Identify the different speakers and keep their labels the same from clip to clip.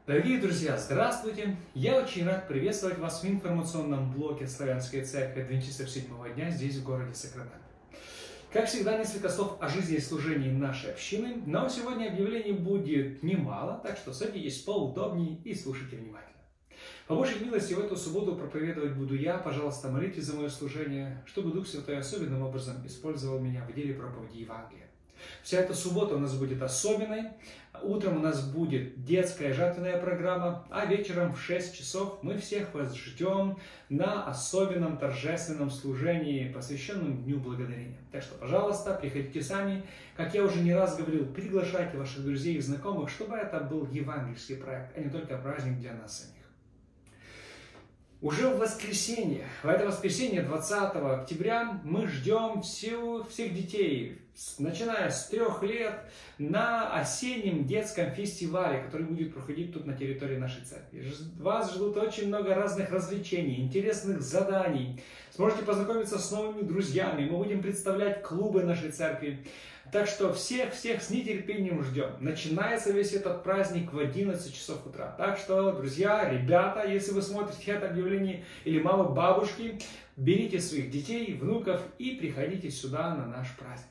Speaker 1: Дорогие друзья, здравствуйте! Я очень рад приветствовать вас в информационном блоке Славянской Церкви Адвентистов Седьмого дня здесь, в городе Сакраменто. Как всегда, несколько слов о жизни и служении нашей общины, но сегодня объявлений будет немало, так что садитесь поудобнее и слушайте внимательно. По Божьей милости в эту субботу проповедовать буду я. Пожалуйста, молитесь за мое служение, чтобы Дух Святой особенным образом использовал меня в деле проповеди Евангелия. Вся эта суббота у нас будет особенной. Утром у нас будет детская жатвенная программа, а вечером в 6 часов мы всех вас ждем на особенном торжественном служении, посвященном Дню Благодарения. Так что, пожалуйста, приходите сами. Как я уже не раз говорил, приглашайте ваших друзей и знакомых, чтобы это был евангельский проект, а не только праздник для нас самих. Уже в это воскресенье, 20 октября, мы ждем всех детей, начиная с 3 лет, на осеннем детском фестивале, который будет проходить тут на территории нашей церкви. Вас ждут очень много разных развлечений, интересных заданий. Сможете познакомиться с новыми друзьями, мы будем представлять клубы нашей церкви. Так что всех с нетерпением ждем. Начинается весь этот праздник в 11 часов утра. Так что, друзья, ребята, если вы смотрите это объявление, или мамы, бабушки, берите своих детей, внуков и приходите сюда на наш праздник.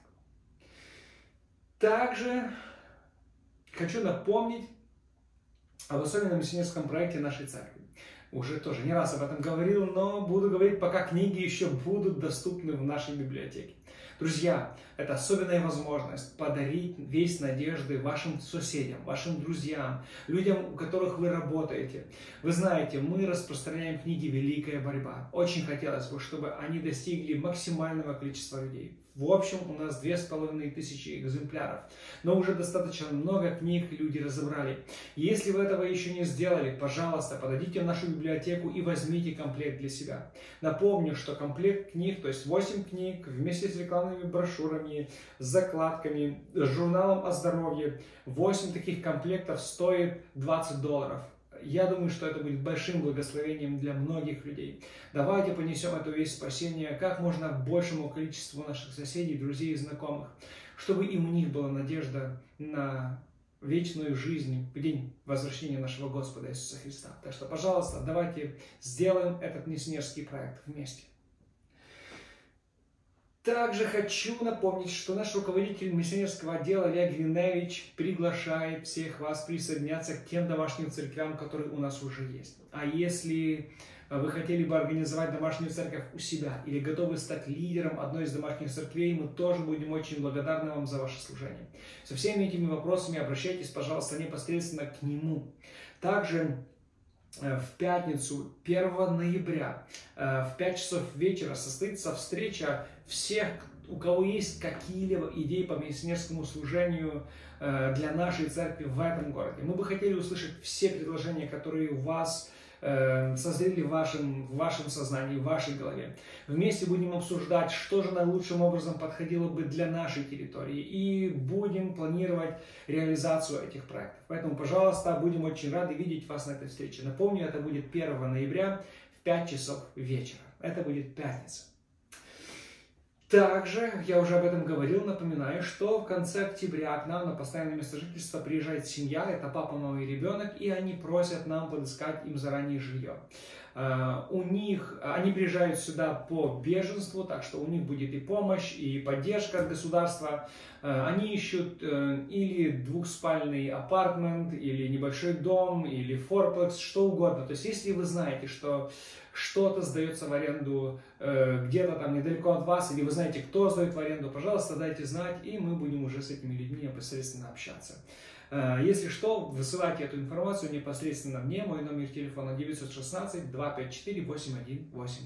Speaker 1: Также хочу напомнить об особенном миссионерском проекте нашей церкви. Уже тоже не раз об этом говорил, но буду говорить, пока книги еще будут доступны в нашей библиотеке. Друзья, это особенная возможность подарить весть надежды вашим соседям, вашим друзьям, людям, у которых вы работаете. Вы знаете, мы распространяем книги «Великая борьба». Очень хотелось бы, чтобы они достигли максимального количества людей. В общем, у нас 2500 экземпляров, но уже достаточно много книг люди разобрали. Если вы этого еще не сделали, пожалуйста, подойдите в нашу библиотеку и возьмите комплект для себя. Напомню, что комплект книг, то есть 8 книг, вместе с рекламными брошюрами, с закладками, с журналом о здоровье, 8 таких комплектов стоит $20. Я думаю, что это будет большим благословением для многих людей. Давайте понесем эту весть спасения как можно большему количеству наших соседей, друзей и знакомых, чтобы и у них была надежда на вечную жизнь в день возвращения нашего Господа Иисуса Христа. Так что, пожалуйста, давайте сделаем этот миссионерский проект вместе. Также хочу напомнить, что наш руководитель миссионерского отдела Олег Гриневич приглашает всех вас присоединяться к тем домашним церквям, которые у нас уже есть. А если вы хотели бы организовать домашнюю церковь у себя или готовы стать лидером одной из домашних церквей, мы тоже будем очень благодарны вам за ваше служение. Со всеми этими вопросами обращайтесь, пожалуйста, непосредственно к нему. Также в пятницу, 1 ноября, в 5 часов вечера состоится встреча всех, у кого есть какие-либо идеи по миссионерскому служению для нашей церкви в этом городе. Мы бы хотели услышать все предложения, которые у вас созрели в вашем сознании, в вашей голове. Вместе будем обсуждать, что же наилучшим образом подходило бы для нашей территории, и будем планировать реализацию этих проектов. Поэтому, пожалуйста, будем очень рады видеть вас на этой встрече. Напомню, это будет 1 ноября в 5 часов вечера. Это будет пятница. Также, я уже об этом говорил, напоминаю, что в конце октября к нам на постоянное место жительства приезжает семья, это папа, мама и ребенок, и они просят нам подыскать им заранее жилье. Они приезжают сюда по беженству, так что у них будет и помощь, и поддержка от государства. Они ищут или двухспальный апартмент, или небольшой дом, или форплекс, что угодно. То есть, если вы знаете, что что-то сдается в аренду где-то там недалеко от вас, или вы знаете, кто сдает в аренду, пожалуйста, дайте знать, и мы будем уже с этими людьми непосредственно общаться. Если что, высылайте эту информацию непосредственно мне. Мой номер телефона 916-254-8182.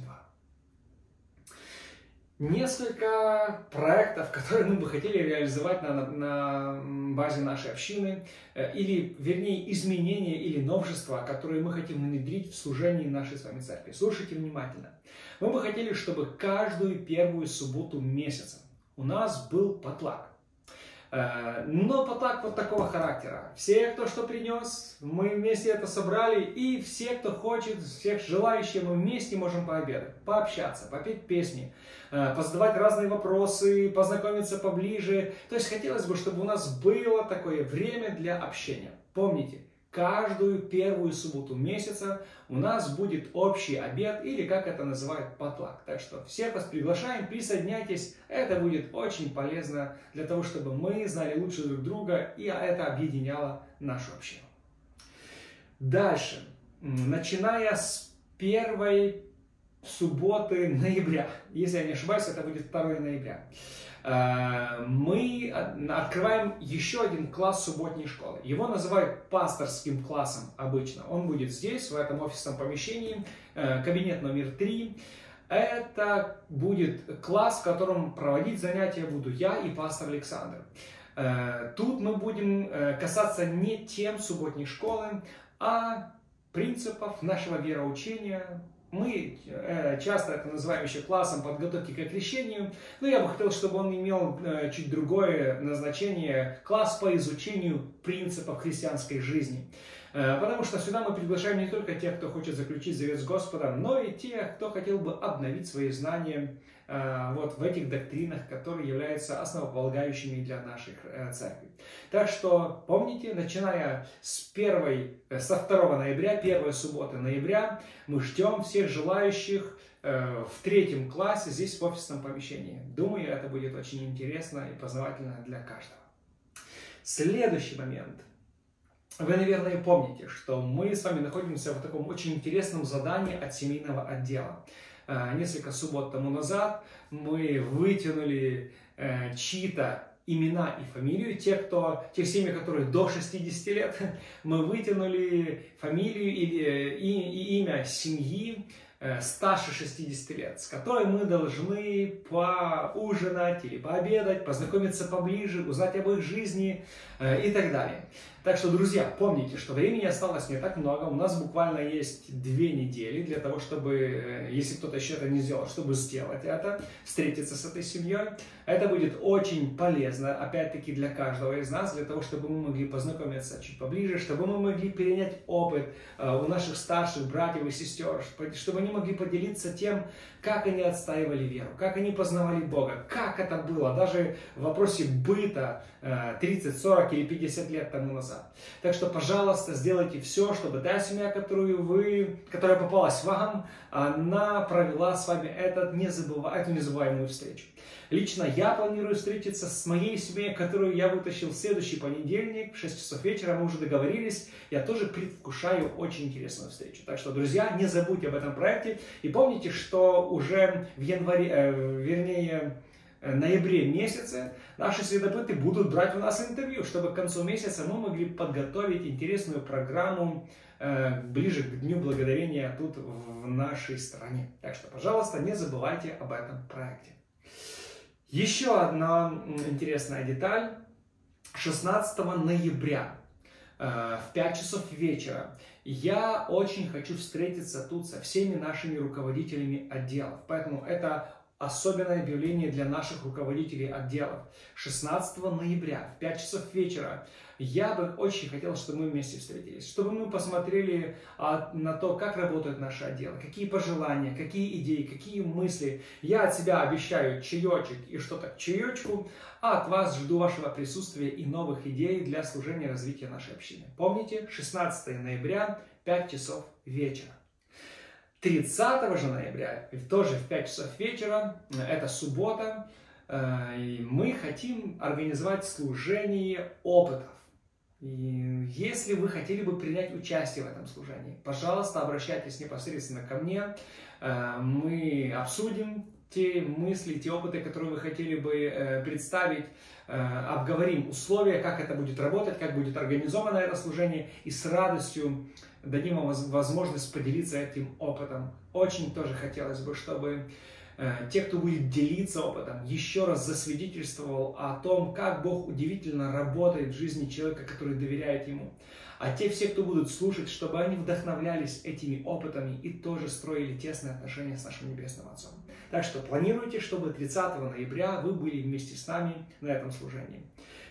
Speaker 1: Несколько проектов, которые мы бы хотели реализовать на базе нашей общины, или, вернее, изменения или новшества, которые мы хотим внедрить в служении нашей с вами церкви. Слушайте внимательно. Мы бы хотели, чтобы каждую первую субботу месяца у нас был потлак. Но потлак вот такого характера. Все, кто что принес, мы вместе это собрали, и все, кто хочет, всех желающих, мы вместе можем пообедать, пообщаться, попеть песни, позадавать разные вопросы, познакомиться поближе. То есть хотелось бы, чтобы у нас было такое время для общения. Помните, каждую первую субботу месяца у нас будет общий обед, или как это называют, потлак. Так что всех вас приглашаем, присоединяйтесь, это будет очень полезно для того, чтобы мы знали лучше друг друга, и это объединяло нашу общину. Дальше, начиная с первой субботы ноября, если я не ошибаюсь, это будет 2 ноября, мы открываем еще один класс субботней школы. Его называют пасторским классом обычно. Он будет здесь, в этом офисном помещении, кабинет номер 3. Это будет класс, в котором проводить занятия буду я и пастор Александр. Тут мы будем касаться не тем субботней школы, а принципов нашего вероучения. Мы часто это называем еще классом подготовки к крещению, но я бы хотел, чтобы он имел чуть другое назначение, класс по изучению принципов христианской жизни. Потому что сюда мы приглашаем не только тех, кто хочет заключить завет с Господом, но и тех, кто хотел бы обновить свои знания вот в этих доктринах, которые являются основополагающими для наших церквей. Так что помните, начиная со 2 ноября, первой субботы ноября, мы ждем всех желающих в 3 классе здесь в офисном помещении. Думаю, это будет очень интересно и познавательно для каждого. Следующий момент. Вы, наверное, помните, что мы с вами находимся в таком очень интересном задании от семейного отдела. Несколько суббот тому назад мы вытянули чьи-то имена и фамилию, тех семьи, которые до 60 лет, мы вытянули фамилию и имя семьи старше 60 лет, с которой мы должны поужинать или пообедать, познакомиться поближе, узнать об их жизни и так далее. Так что, друзья, помните, что времени осталось не так много. У нас буквально есть 2 недели для того, чтобы, если кто-то еще это не сделал, чтобы сделать это, встретиться с этой семьей. Это будет очень полезно, опять-таки, для каждого из нас, для того, чтобы мы могли познакомиться чуть поближе, чтобы мы могли перенять опыт у наших старших братьев и сестер, чтобы они могли поделиться тем, как они отстаивали веру, как они познавали Бога, как это было, даже в вопросе быта 30, 40 или 50 лет тому назад. Так что, пожалуйста, сделайте все, чтобы та семья, которая попалась вам, она провела с вами эту незабываемую встречу. Лично я планирую встретиться с моей семьей, которую я вытащил в следующий понедельник в 6 часов вечера, мы уже договорились. Я тоже предвкушаю очень интересную встречу. Так что, друзья, не забудьте об этом проекте и помните, что уже в ноябре месяце наши следопыты будут брать у нас интервью, чтобы к концу месяца мы могли подготовить интересную программу ближе к Дню Благодарения тут в нашей стране. Так что, пожалуйста, не забывайте об этом проекте. Еще одна интересная деталь. 16 ноября в 5 часов вечера я очень хочу встретиться тут со всеми нашими руководителями отделов. Поэтому это особенное объявление для наших руководителей отделов. 16 ноября в 5 часов вечера я бы очень хотел, чтобы мы вместе встретились, чтобы мы посмотрели на то, как работают наши отделы, какие пожелания, какие идеи, какие мысли. Я от себя обещаю чаечек и что-то к чаечку, а от вас жду вашего присутствия и новых идей для служения и развития нашей общины. Помните, 16 ноября, 5 часов вечера. 30 же ноября, тоже в 5 часов вечера, это суббота, мы хотим организовать служение опытов. И если вы хотели бы принять участие в этом служении, пожалуйста, обращайтесь непосредственно ко мне, мы обсудим те мысли, те опыты, которые вы хотели бы представить, обговорим условия, как это будет работать, как будет организовано это служение, и с радостью дадим вам возможность поделиться этим опытом. Очень тоже хотелось бы, чтобы те, кто будет делиться опытом, еще раз засвидетельствовал о том, как Бог удивительно работает в жизни человека, который доверяет Ему. А те все, кто будут слушать, чтобы они вдохновлялись этими опытами и тоже строили тесные отношения с нашим Небесным Отцом. Так что планируйте, чтобы 30 ноября вы были вместе с нами на этом служении.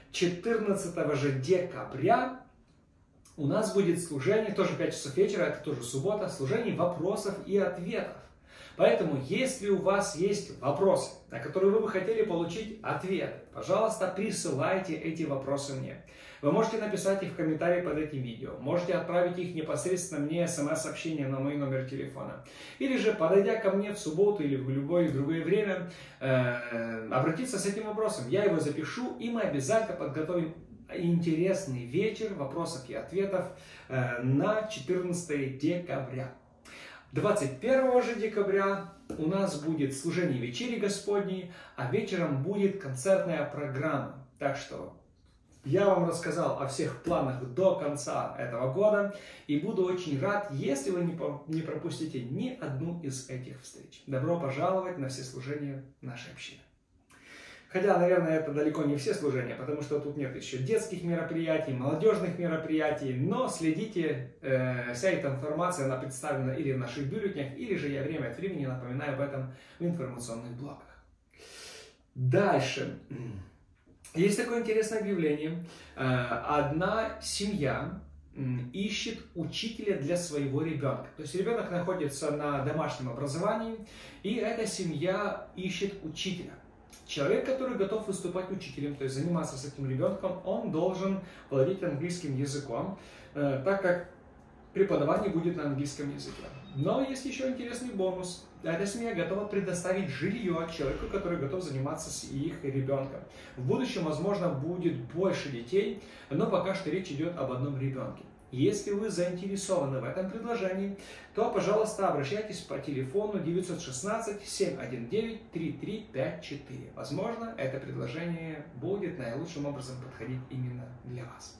Speaker 1: 14 же декабря у нас будет служение, тоже 5 часов вечера, это тоже суббота, служение вопросов и ответов. Поэтому, если у вас есть вопросы, на которые вы бы хотели получить ответ, пожалуйста, присылайте эти вопросы мне. Вы можете написать их в комментарии под этим видео. Можете отправить их непосредственно мне смс-сообщение на мой номер телефона. Или же, подойдя ко мне в субботу или в любое другое время, обратиться с этим вопросом. Я его запишу, и мы обязательно подготовим интересный вечер вопросов и ответов на 14 декабря. 21 же декабря у нас будет служение вечери Господней, а вечером будет концертная программа. Так что я вам рассказал о всех планах до конца этого года и буду очень рад, если вы не пропустите ни одну из этих встреч. Добро пожаловать на все служения нашей общины. Хотя, наверное, это далеко не все служения, потому что тут нет еще детских мероприятий, молодежных мероприятий, но следите, вся эта информация, она представлена или в наших бюллетенях, или же я время от времени напоминаю об этом в информационных блоках. Дальше. Есть такое интересное объявление. Одна семья ищет учителя для своего ребенка. То есть ребенок находится на домашнем образовании, и эта семья ищет учителя. Человек, который готов выступать учителем, то есть заниматься с этим ребенком, он должен владеть английским языком, так как преподавание будет на английском языке. Но есть еще интересный бонус. Эта семья готова предоставить жилье человеку, который готов заниматься с их ребенком. В будущем, возможно, будет больше детей, но пока что речь идет об одном ребенке. Если вы заинтересованы в этом предложении, то, пожалуйста, обращайтесь по телефону 916-719-3354. Возможно, это предложение будет наилучшим образом подходить именно для вас.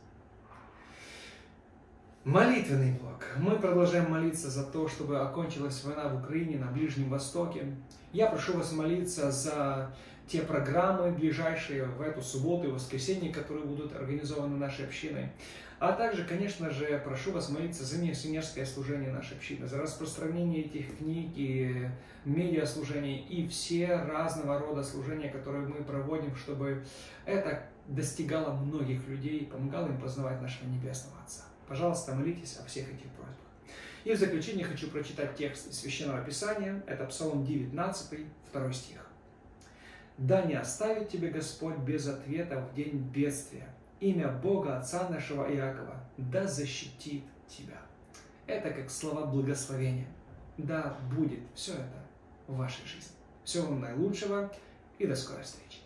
Speaker 1: Молитвенный блок. Мы продолжаем молиться за то, чтобы окончилась война в Украине, на Ближнем Востоке. Я прошу вас молиться за те программы ближайшие в эту субботу и воскресенье, которые будут организованы нашей общиной. А также, конечно же, прошу вас молиться за миссионерское служение нашей общины, за распространение этих книг и медиаслужений и все разного рода служения, которые мы проводим, чтобы это достигало многих людей и помогало им познавать нашего Небесного Отца. Пожалуйста, молитесь о всех этих просьбах. И в заключение хочу прочитать текст из Священного Писания. Это Псалом 19, 2 стих. «Да не оставит тебя Господь без ответа в день бедствия. Имя Бога, Отца нашего Иакова, да защитит тебя». Это как слова благословения. Да будет все это в вашей жизни. Всего вам наилучшего и до скорой встречи.